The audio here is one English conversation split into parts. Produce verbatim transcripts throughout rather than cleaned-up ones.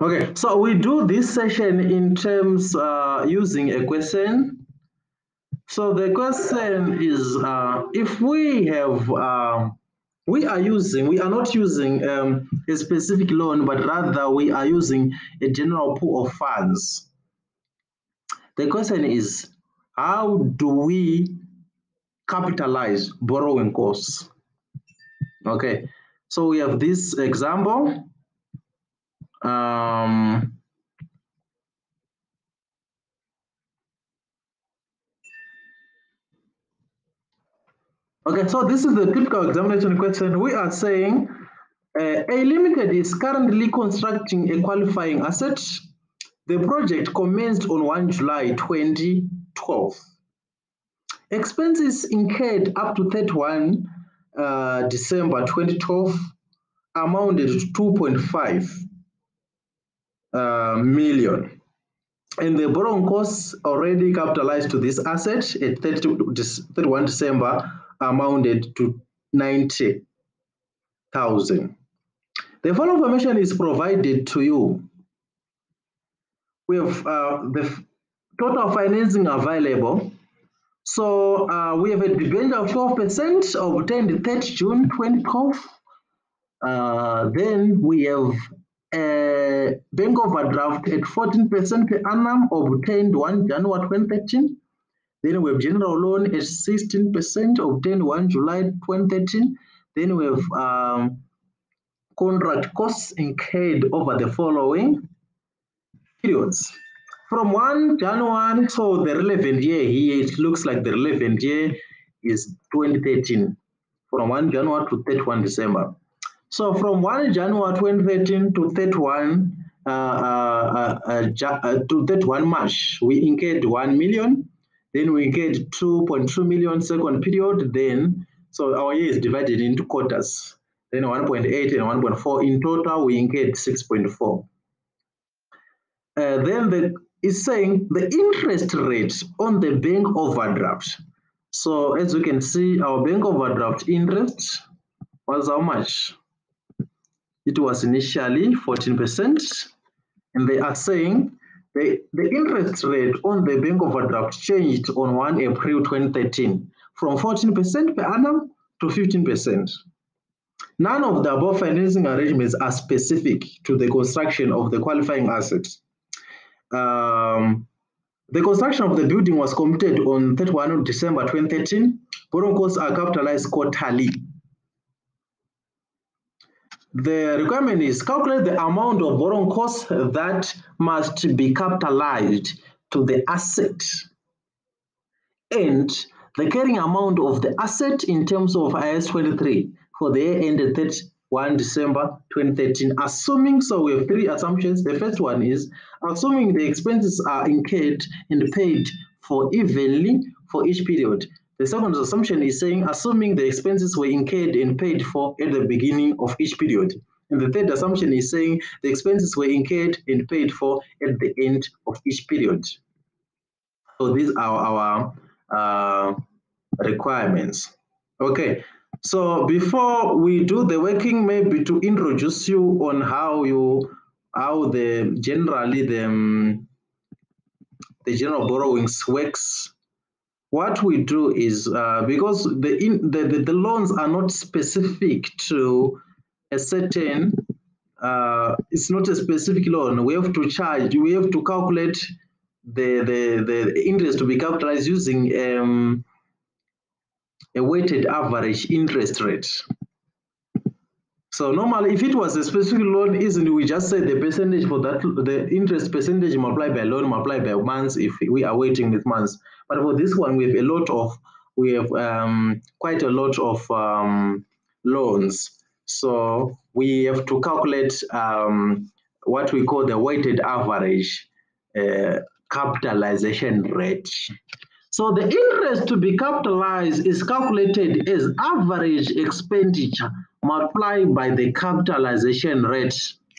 Okay, so we do this session in terms uh, using a question. So the question is, uh, if we have, uh, we are using, we are not using um, a specific loan, but rather we are using a general pool of funds. The question is, how do we capitalize borrowing costs? Okay, so we have this example. Um, Okay, so this is the typical examination question. We are saying uh, A Limited is currently constructing a qualifying asset. The project commenced on first July twenty twelve. Expenses incurred up to thirty-first uh, December twenty twelve amounted to two point five uh, million. And the borrowing costs already capitalized to this asset at thirty-first December amounted to ninety thousand. The following information is provided to you. We have uh, the total financing available. So uh, we have a debenture of twelve percent obtained thirtieth June twenty twelve. Uh, then we have a bank overdraft at fourteen percent per annum obtained first January twenty thirteen. Then we have general loan at sixteen percent obtained first July twenty thirteen. Then we have um, contract costs incurred over the following periods. From first January, so the relevant year here, it looks like the relevant year is twenty thirteen, from first January to thirty-first December. So from first January twenty thirteen to thirty-first uh, uh, uh, uh, to thirty-first March, we incurred one million. Then we incurred two point two million second period. Then, so our year is divided into quarters. Then one point eight and one point four. In total, we incurred six point four. Uh, then the, it's saying the interest rate on the bank overdraft. So as you can see, our bank overdraft interest was how much? It was initially fourteen percent. And they are saying the, the interest rate on the bank overdraft changed on first April twenty thirteen from fourteen percent per annum to fifteen percent. None of the above financing arrangements are specific to the construction of the qualifying assets. Um, the construction of the building was completed on thirty-first December twenty thirteen. Borrowing costs are capitalized quarterly. The requirement is calculate the amount of borrowing costs that must be capitalized to the asset and the carrying amount of the asset in terms of I A S twenty-three for the year ended thirty-first December twenty thirteen, assuming, so we have three assumptions. The first one is assuming the expenses are incurred and paid for evenly for each period. The second assumption is saying assuming the expenses were incurred and paid for at the beginning of each period. And the third assumption is saying the expenses were incurred and paid for at the end of each period. So these are our uh, requirements. Okay, so before we do the working, maybe to introduce you on how you how the generally the um, the general borrowings works. What we do is uh, because the, in, the, the the loans are not specific to a certain uh, it's not a specific loan. We have to charge. We have to calculate the the the interest to be capitalized using um, a weighted average interest rate. So normally, if it was a specific loan, isn't we just say the percentage for that, the interest percentage multiplied by loan multiplied by months if we are waiting with months. But for this one, we have a lot of, we have um, quite a lot of um, loans. So we have to calculate um, what we call the weighted average uh, capitalization rate. So the interest to be capitalized is calculated as average expenditure multiplied by the capitalization rate.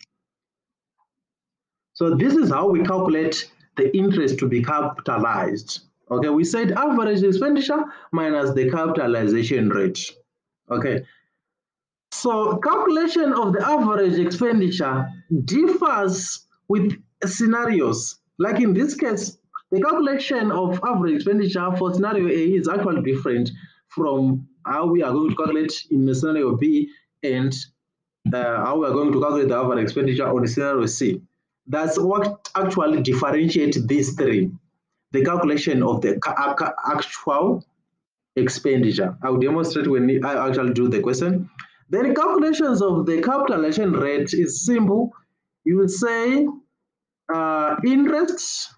So this is how we calculate the interest to be capitalized. Okay, we said average expenditure minus the capitalization rate. Okay, so calculation of the average expenditure differs with scenarios. Like in this case, the calculation of average expenditure for scenario A is actually different from how we are going to calculate in scenario B and uh, how we are going to calculate the average expenditure on scenario C. That's what actually differentiates these three. The calculation of the actual expenditure. I'll demonstrate when I actually do the question. Then calculations of the capitalization rate is simple. You will say uh, interest,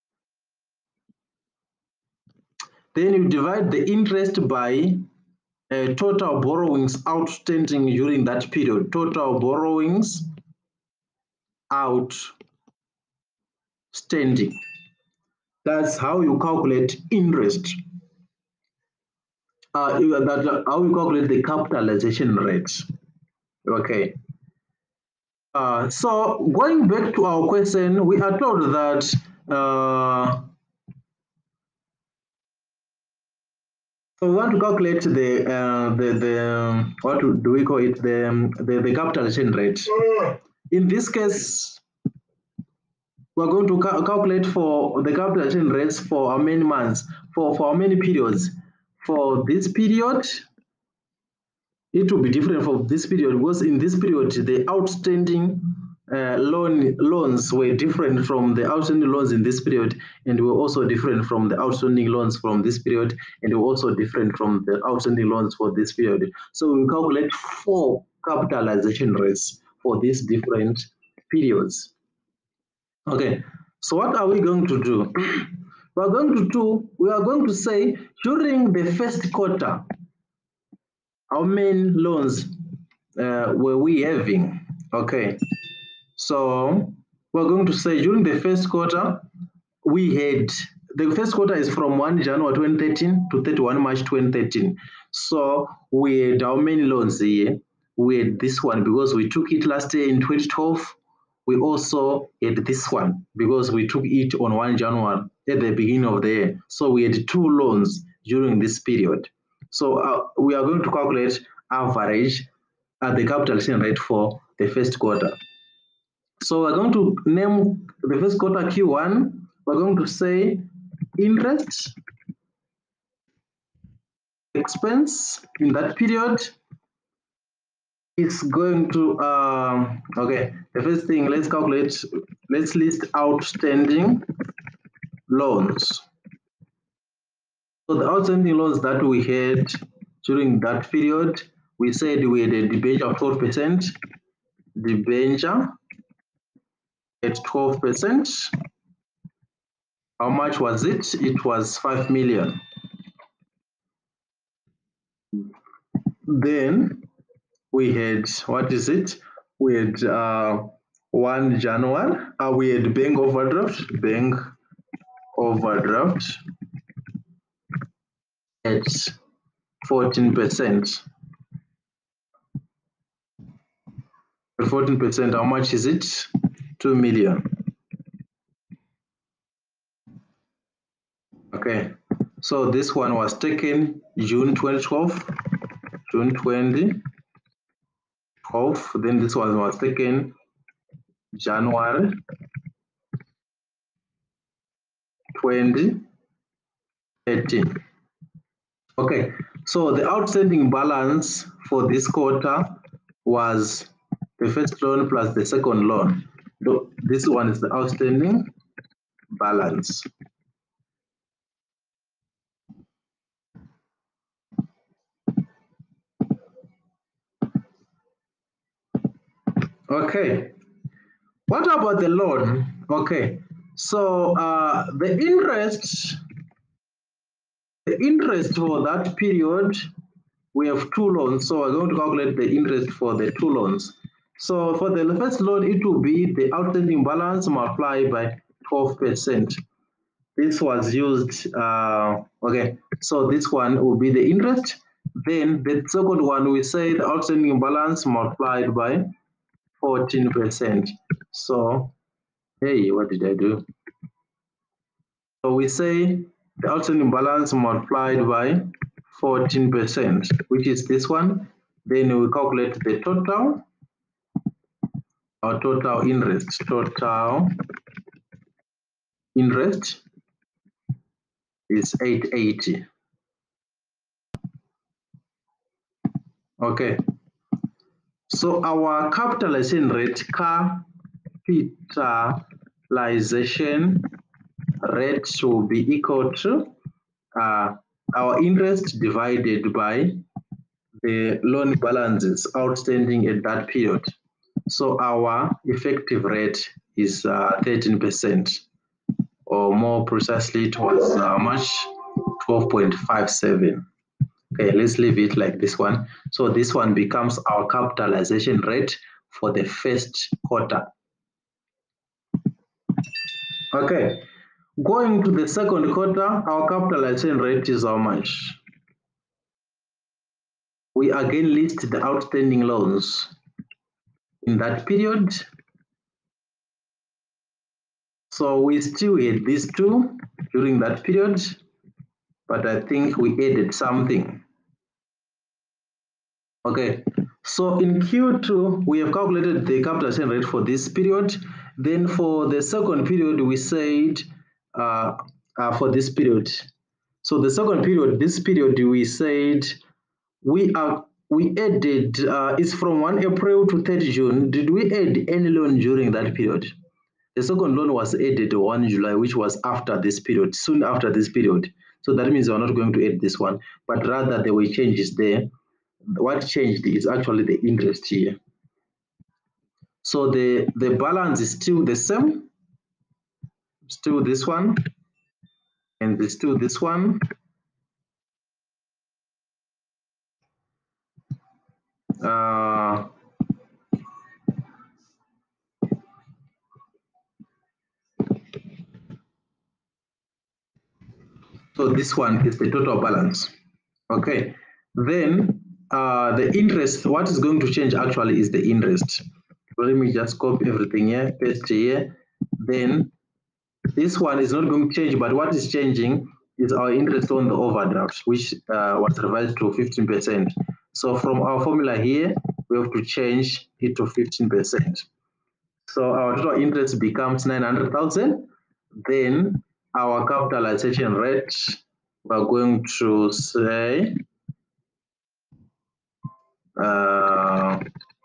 then you divide the interest by uh, total borrowings outstanding during that period. Total borrowings outstanding. That's how you calculate interest. Uh, that how you calculate the capitalization rate. Okay. Uh, so going back to our question, we are told that uh, so we want to calculate the uh, the the what do we call it the the, the capitalization rate. In this case, we're going to ca calculate for the capitalization rates for how many months, for for how many periods. For this period, it will be different from this period because in this period the outstanding uh, loan loans were different from the outstanding loans in this period, and were also different from the outstanding loans from this period, and were also different from the outstanding loans for this period. So we calculate four capitalization rates for these different periods. Okay, so what are we going to do? We are going to do, we are going to say during the first quarter, how many loans uh, were we having? Okay, so we're going to say during the first quarter, we had, the first quarter is from first January twenty thirteen to thirty-first March twenty thirteen. So we had how many loans here? We had this one because we took it last year in twenty twelve. We also had this one because we took it on first January at the beginning of the year. So we had two loans during this period. So uh, we are going to calculate average at the capitalization rate for the first quarter. So we're going to name the first quarter Q one. We're going to say interest expense in that period is going to, um, okay, the first thing, let's calculate, let's list outstanding loans. So the outstanding loans that we had during that period, we said we had a debenture of twelve percent, debenture at twelve percent. How much was it? It was five million. Then we had, what is it? We had uh, first January, uh, we had bank overdraft, bank overdraft at fourteen percent. fourteen percent, how much is it? two million. Okay, so this one was taken June twenty twelve, June twenty twelve, then this one was taken January twenty thirteen. Okay, so the outstanding balance for this quarter was the first loan plus the second loan. This one is the outstanding balance. Okay, what about the loan? Okay, so uh, the interest, the interest for that period, we have two loans, so we're going to calculate the interest for the two loans. So for the first loan, it will be the outstanding balance multiplied by twelve percent. This was used, uh, okay, so this one will be the interest. Then the second one, we say the outstanding balance multiplied by fourteen percent. So, hey, what did I do? So we say the outstanding balance multiplied by fourteen percent, which is this one. Then we calculate the total our total interest, total interest is eight eighty. Okay. So our capitalization rate, capitalization rate will be equal to uh, our interest divided by the loan balances outstanding at that period. So our effective rate is uh, thirteen percent, or more precisely it was uh, March twelve point five seven. Okay, let's leave it like this one. So this one becomes our capitalization rate for the first quarter. Okay, going to the second quarter, our capitalization rate is how much? We again list the outstanding loans in that period. So we still had these two during that period, but I think we added something. Okay, so in Q two, we have calculated the capitalization rate for this period. Then for the second period, we said uh, uh, for this period. So the second period, this period, we said we are we added uh, is from first April to thirtieth June. Did we add any loan during that period? The second loan was added on July, which was after this period, soon after this period. So that means we're not going to add this one, but rather there were changes there. What changed is actually the interest here. So the, the balance is still the same, still this one, and it's still this one. Uh, so this one is the total balance. Okay, then uh, the interest, what is going to change actually is the interest. Let me just copy everything here, paste here. Then this one is not going to change, but what is changing is our interest on the overdraft, which uh, was revised to fifteen percent. So from our formula here, we have to change it to fifteen percent. So our total interest becomes nine hundred thousand. Then our capitalization rate, we're going to say, uh,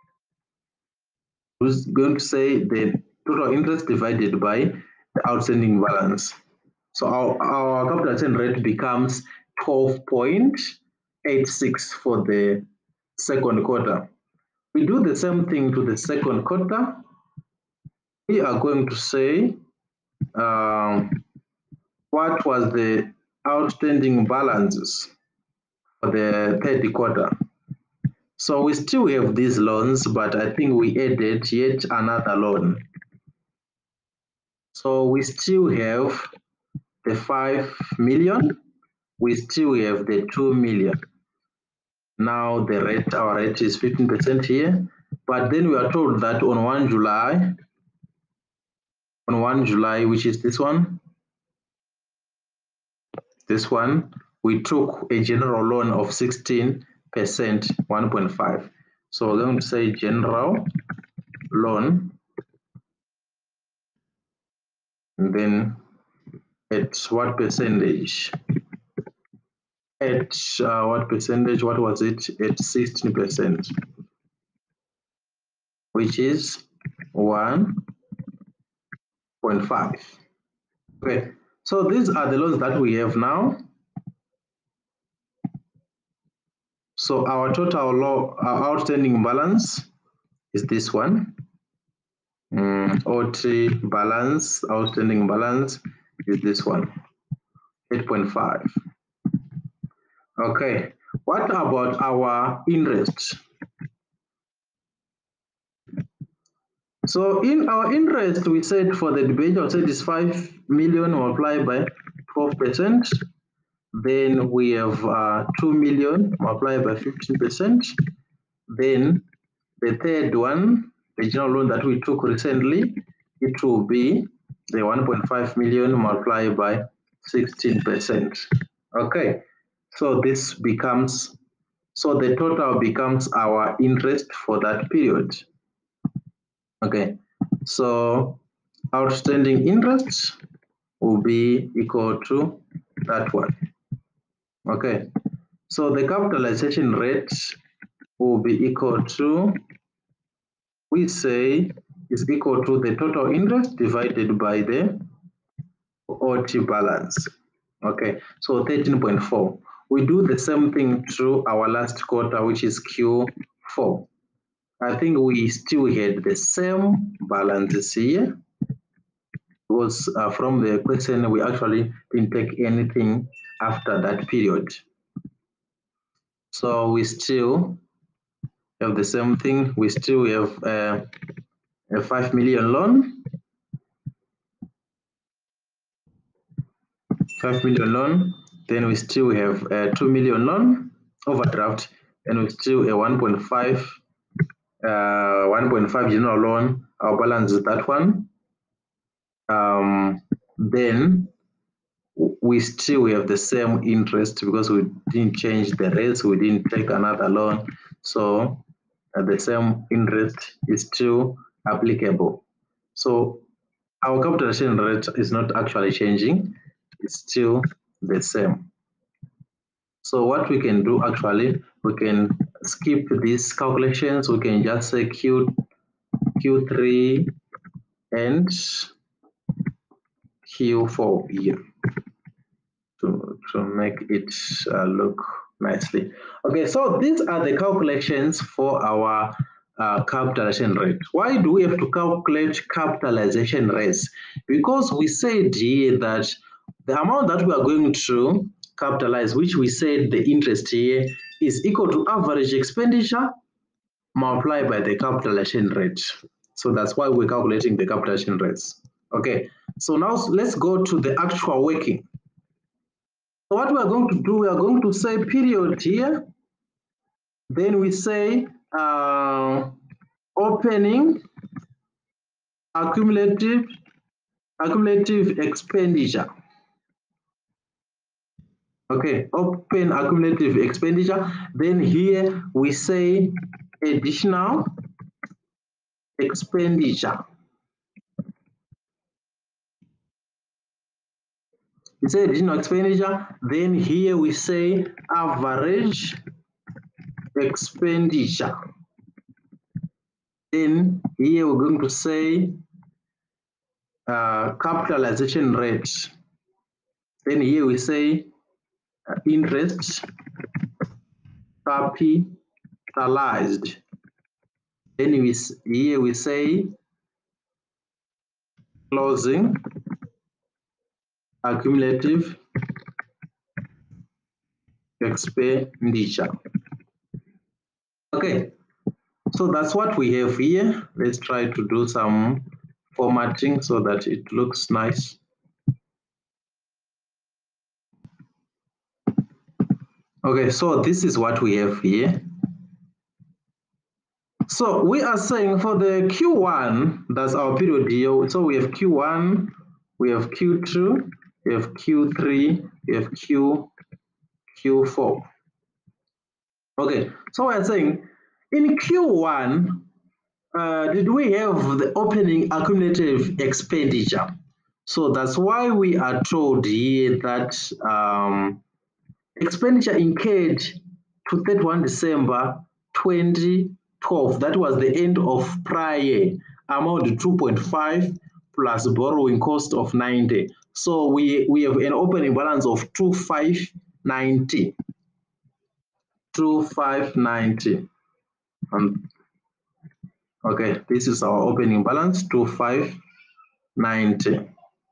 who's going to say the total interest divided by the outstanding balance. So our, our capitalization rate becomes twelve point eight six for the second quarter. We do the same thing to the second quarter. We are going to say um, what was the outstanding balances for the third quarter. So we still have these loans, but I think we added yet another loan. So we still have the five million, we still have the two million. Now the rate, our rate is fifteen percent here, but then we are told that on first July, on first July, which is this one, this one, we took a general loan of sixteen percent, one point five. So we're going to say general loan, and then at what percentage? At uh, what percentage? What was it? At sixteen percent, which is one point five. Okay, so these are the loans that we have now. So our total law, our outstanding balance is this one. Mm, O T balance, outstanding balance is this one, eight point five. Okay, what about our interest? So in our interest, we said for the debenture, said is five million multiplied by twelve percent. Then we have uh, two million multiplied by fifteen percent. Then the third one, the general loan that we took recently, it will be the one point five million multiplied by sixteen percent. Okay, so this becomes, so the total becomes our interest for that period. Okay, so outstanding interest will be equal to that one. Okay, so the capitalization rate will be equal to, we say, is equal to the total interest divided by the O T balance. Okay, so thirteen point four. We do the same thing through our last quarter, which is Q four. I think we still had the same balances here, because uh, from the question, we actually didn't take anything after that period. So we still have the same thing. We still have uh, a five million loan, five million loan. Then we still have a two million loan overdraft, and we still a one point five, uh, one point five general loan. Our balance is that one. Um, then we still have the same interest because we didn't change the rates. We didn't take another loan, so uh, the same interest is still applicable. So our capitalization rate is not actually changing, it's still the same. So what we can do actually, we can skip these calculations. We can just say Q, Q3 and Q four here to, to make it uh, look nicely. Okay, so these are the calculations for our uh, capitalization rate. Why do we have to calculate capitalization rates? Because we said here that the amount that we are going to capitalize, which we said the interest here, is equal to average expenditure multiplied by the capitalization rate. So that's why we're calculating the capitalization rates. Okay, so now let's go to the actual working. So what we are going to do, we are going to say period here. Then we say uh, opening accumulative accumulative expenditure. Okay, open accumulative expenditure. Then here we say additional expenditure. We say additional expenditure. Then here we say average expenditure. Then here we're going to say uh, capitalization rate. Then here we say uh, interest capitalized. Then we, here we say closing accumulative expenditure. Okay, so that's what we have here. Let's try to do some formatting so that it looks nice. Okay, so this is what we have here. So we are saying for the Q one, that's our period here. So we have Q one, we have Q two, we have Q three, we have Q, Q four. Okay, so we're saying in Q one, uh, did we have the opening accumulative expenditure? So that's why we are told here that um, expenditure incurred to thirty-first December twenty twelve, that was the end of prior year, amount two point five plus borrowing cost of ninety. So we, we have an opening balance of two thousand five hundred ninety. two thousand five hundred ninety. Um, okay, this is our opening balance, two thousand five hundred ninety.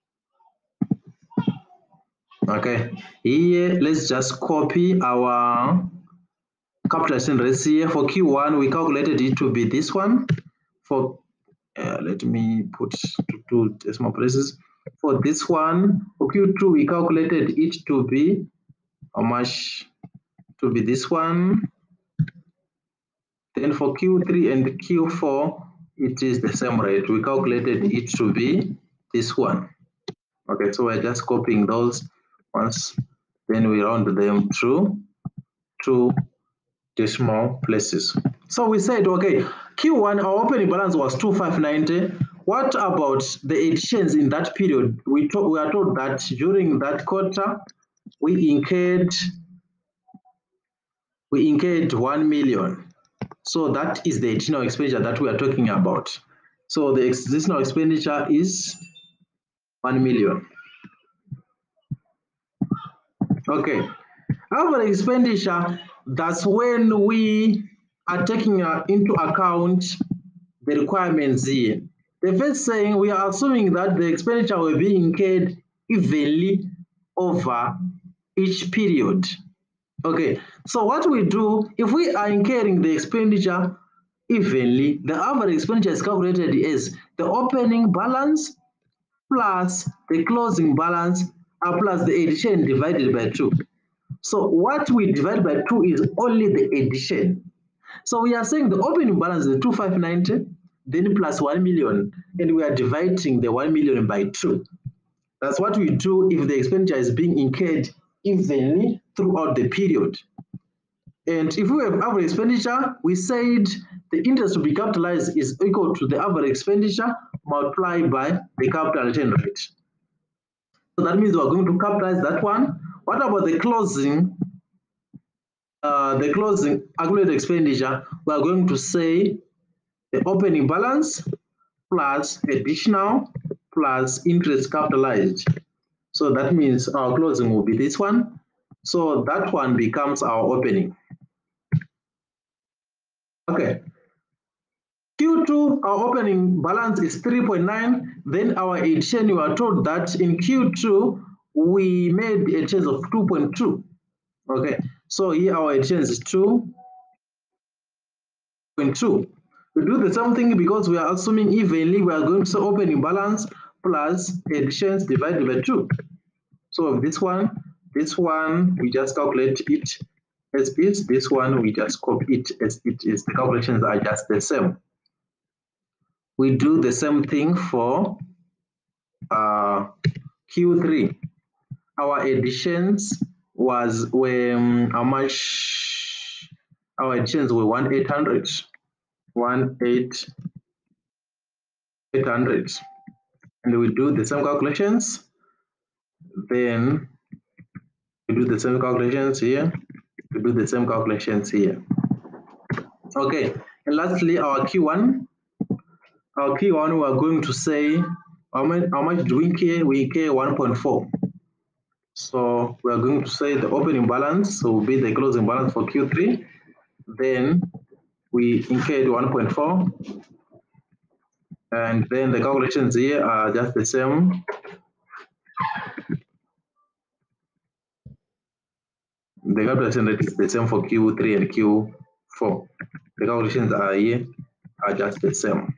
Okay, here let's just copy our capitalization rates here. For Q one, we calculated it to be this one. For uh, let me put two decimal places. For this one, for Q two, we calculated it to be how much? To be this one. Then for Q three and Q four, it is the same rate. We calculated it to be this one. Okay, so we're just copying those ones. Then we round them through two decimal places. So we said, okay, Q one, our opening balance was two thousand five hundred ninety. What about the additions in that period? We, told, we are told that during that quarter, we incurred we incurred one million. So that is the additional expenditure that we are talking about. So the additional expenditure is one million. Okay. Average expenditure, that's when we are taking uh, into account the requirements here. The first saying, we are assuming that the expenditure will be incurred evenly over each period. Okay, so what we do, if we are incurring the expenditure evenly, the average expenditure is calculated as the opening balance plus the closing balance uh, plus the addition divided by two. So what we divide by two is only the addition. So we are saying the opening balance is two thousand five hundred ninety, then plus one million, and we are dividing the one million by two. That's what we do if the expenditure is being incurred evenly throughout the period. And if we have average expenditure, we said the interest to be capitalized is equal to the average expenditure multiplied by the capital return rate. So that means we're going to capitalize that one. What about the closing? Uh, the closing accumulated expenditure, we are going to say the opening balance plus additional plus interest capitalized. So that means our closing will be this one. So that one becomes our opening. Okay. Q two, our opening balance is three point nine. Then our addition, you are told that in Q two, we made a change of two point two. Okay. So here our addition is two point two. We do the same thing because we are assuming evenly, we are going to say opening balance plus additions divided by two. So this one, this one, we just calculate it as is. This one, we just copy it as it is. The calculations are just the same. We do the same thing for uh, Q three. Our additions was when how much? Our additions were one eight hundred. One eight eight hundred. And we do the same calculations. Then we do the same calculations here. We do the same calculations here. Okay, and lastly, our Q one. Our Q one, we are going to say how much, how much do we incur? We incur one point four. So we are going to say the opening balance will be the closing balance for Q three. Then we incurred one point four. And then the calculations here are just the same. The calculation rate is the same for Q three and Q four. The calculations are here are just the same.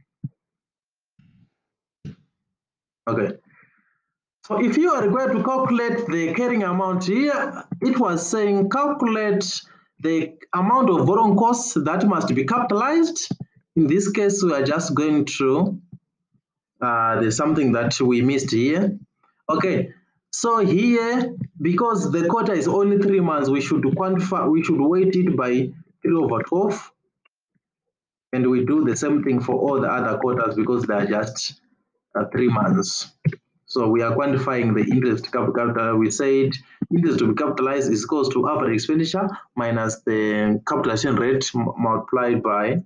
Okay. So if you are required to calculate the carrying amount here, it was saying calculate the amount of borrowing costs that must be capitalized. In this case, we are just going to, uh, there's something that we missed here. Okay, so here, because the quarter is only three months, we should quantify, we should weight it by three over twelve. And we do the same thing for all the other quarters because they are just uh, three months. So we are quantifying the interest capital. We said interest to be capitalized is equals to average expenditure minus the capitalization rate multiplied by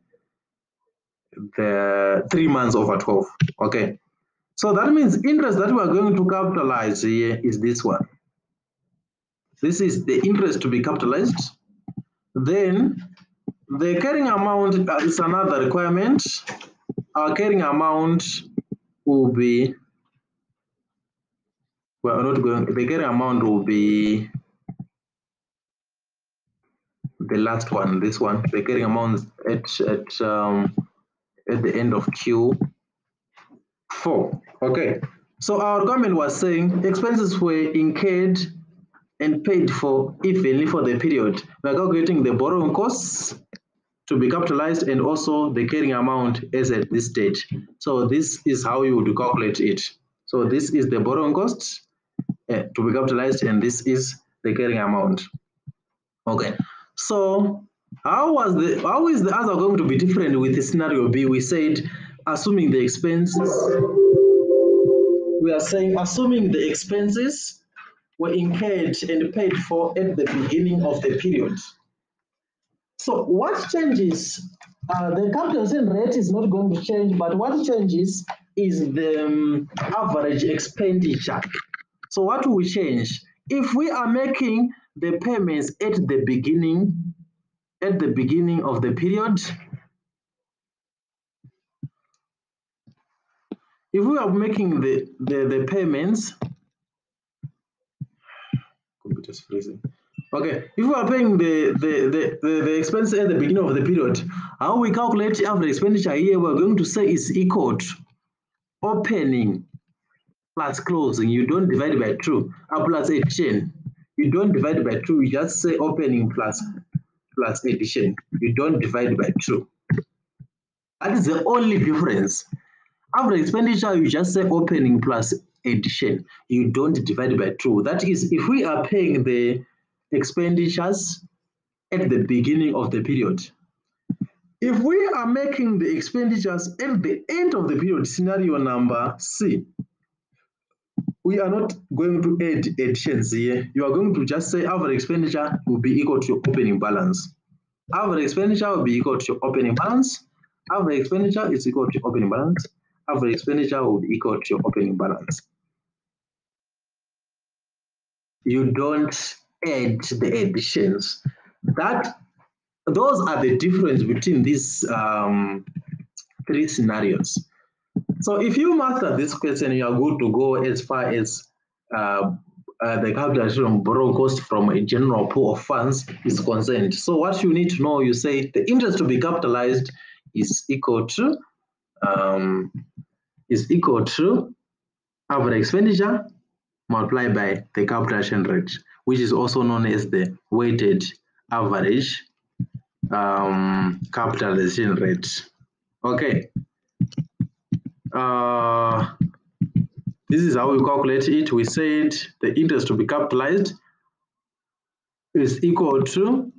the three months over twelve. Okay. So that means interest that we are going to capitalize here is this one. This is the interest to be capitalized. Then the carrying amount is another requirement. Our carrying amount will be, well, not going, the carrying amount will be the last one, this one, the carrying amount at, at, um, at the end of Q four. Okay, so our comment was saying expenses were incurred and paid for evenly for the period. We are calculating the borrowing costs to be capitalized and also the carrying amount as at this stage. So this is how you would calculate it. So this is the borrowing costs uh, to be capitalized and this is the carrying amount. Okay, so How was the how is the answer going to be different with the scenario B? We said assuming the expenses. We are saying assuming the expenses were incurred and paid for at the beginning of the period. So what changes? Uh, the capitalization rate is not going to change, but what changes is the um, average expenditure. So what will change? If we are making the payments at the beginning, at the beginning of the period, if we are making the, the, the payments, computer's freezing. Okay, if we are paying the, the, the, the, the expense at the beginning of the period, how we calculate average expenditure here, we're going to say is equal to opening plus closing. You don't divide by two, uh, plus addition. You don't divide by two, you just say opening plus plus addition. You don't divide by two. That is the only difference. Average expenditure, you just say opening plus addition. You don't divide by two. That is, if we are paying the expenditures at the beginning of the period. If we are making the expenditures at the end of the period, scenario number C, we are not going to add additions here. You are going to just say average expenditure will be equal to your opening balance. Average expenditure will be equal to your opening balance. Average expenditure is equal to your opening balance. Average expenditure will be equal to your opening balance. You don't add the additions. That those are the difference between these um, three scenarios. So if you master this question, you are good to go as far as uh, uh, the calculation of borrowing cost from a general pool of funds is concerned. So what you need to know, you say the interest to be capitalized is equal to um, is equal to average expenditure multiplied by the capitalization rate, which is also known as the weighted average um, capitalization rate. Okay. Uh, this is how we calculate it. We said the interest to be capitalized is equal to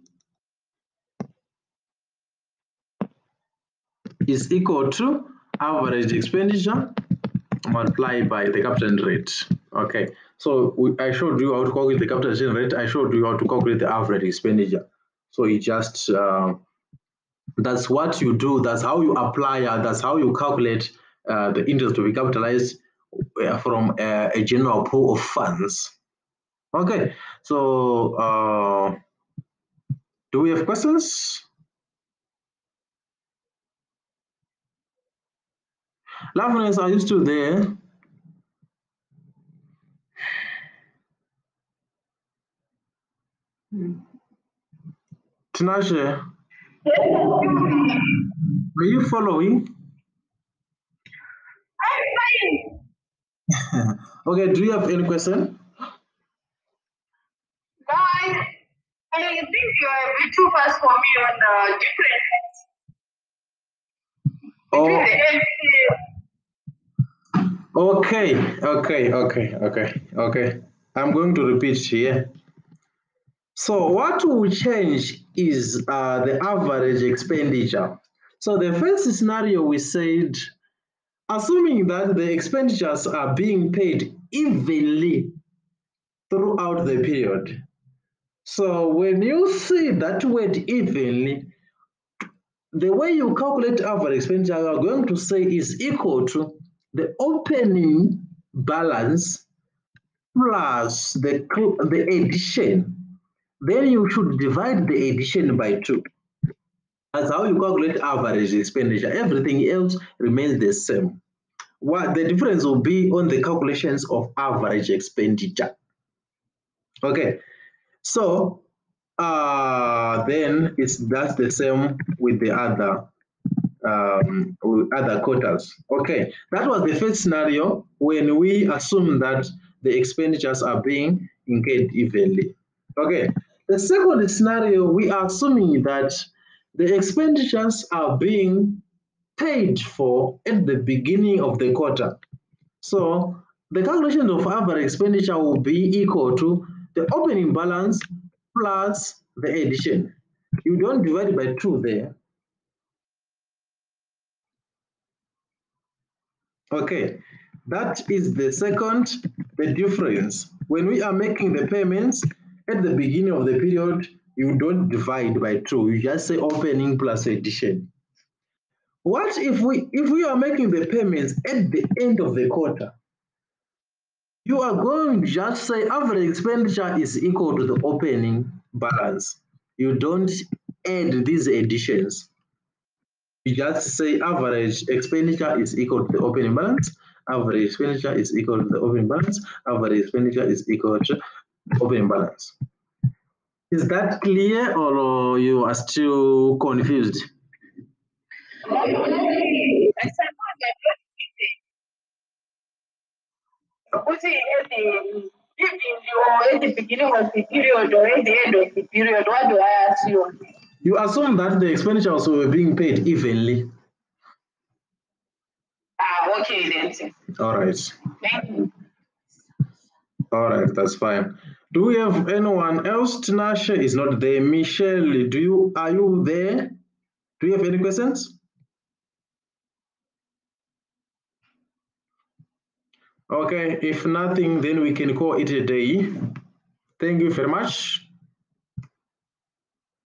is equal to average expenditure multiplied by the capitalization rate. Okay, so we, I showed you how to calculate the capitalization rate. I showed you how to calculate the average expenditure. So it just uh, that's what you do. That's how you apply. Uh, that's how you calculate uh, the interest to be capitalized uh, from uh, a general pool of funds. Okay, so uh, do we have questions? Loveliness, are you still there? Tinashe, are you following? I'm fine. Okay, do you have any question? Guys, I think you are a bit too fast for me on the difference between the Oh. Okay, okay, okay, okay, okay. I'm going to repeat here. So what will change is uh, the average expenditure. So the first scenario we said, assuming that the expenditures are being paid evenly throughout the period. So when you see that word evenly, the way you calculate average expenditure, you are going to say is equal to the opening balance plus the, the addition. Then you should divide the addition by two. That's how you calculate average expenditure. Everything else remains the same. What the difference will be on the calculations of average expenditure. Okay, so uh, then it's that's the same with the other um, with other quotas. Okay, that was the first scenario when we assume that the expenditures are being incurred evenly. Okay, the second scenario, we are assuming that the expenditures are being paid for at the beginning of the quarter. So the calculation of average expenditure will be equal to the opening balance plus the addition. You don't divide by two there. Okay, that is the second, the difference. When we are making the payments at the beginning of the period, you don't divide by two, you just say opening plus addition. What if we if we are making the payments at the end of the quarter? You are going to just say average expenditure is equal to the opening balance. You don't add these additions. You just say average expenditure is equal to the opening balance, average expenditure is equal to the opening balance, average expenditure is equal to opening balance. Is that clear or you are still confused? Put it at the if in the, at the beginning of the period or at the end of the period, what do I assume? You assume that the expenditures were being paid evenly. Ah, okay then. All right. Thank you. All right, that's fine. Do we have anyone else? Tinashe is not there. Michelle, do you are you there? Do you have any questions? Okay, if nothing, then we can call it a day. Thank you very much.